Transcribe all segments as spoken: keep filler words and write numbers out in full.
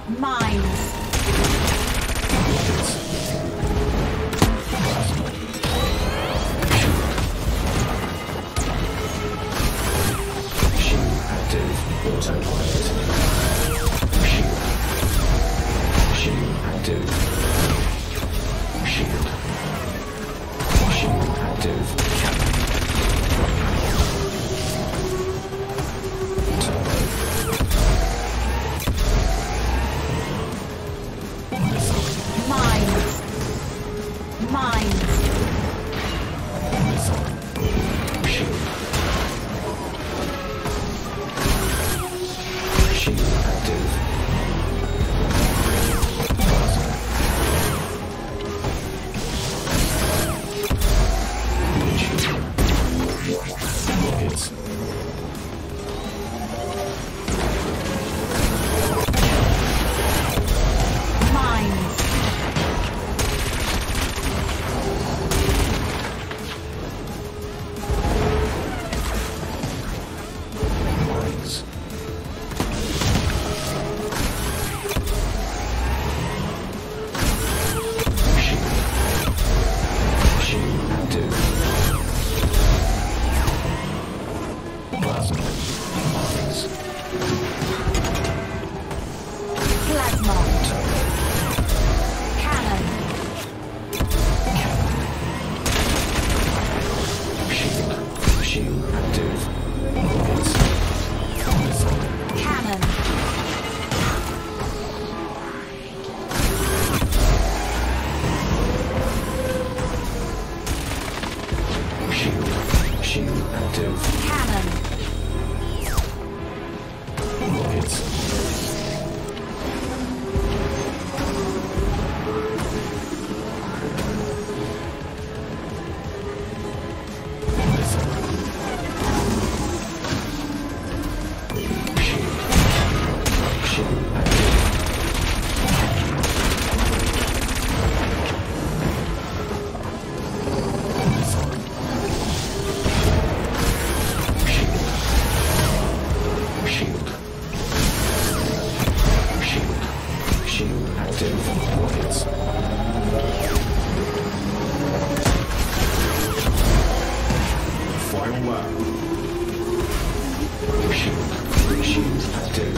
Mines. Autopilot. Shield. Shield active. Shield. Shield active. Cannon. Turbo. Missile. Mines. Mines. Missile. Shield. Shield active. Plasma. Windshield. Rockets. Mines. Mines. Shield. Shield active. Plasma. Mines. Plasma. Turbo. Cannon. Cannon. Shield. Shield active. Rockets. Missile. Cannon. Shield. Shield active. Cannon. Rockets. Missile. Shield. Shield active. Missile. Shield. Shield. Shield. Shield active. Rockets. Final lap. Shield. Shield active.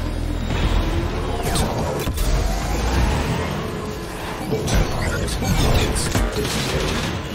Turbo. Autopilot. Rockets disengaged.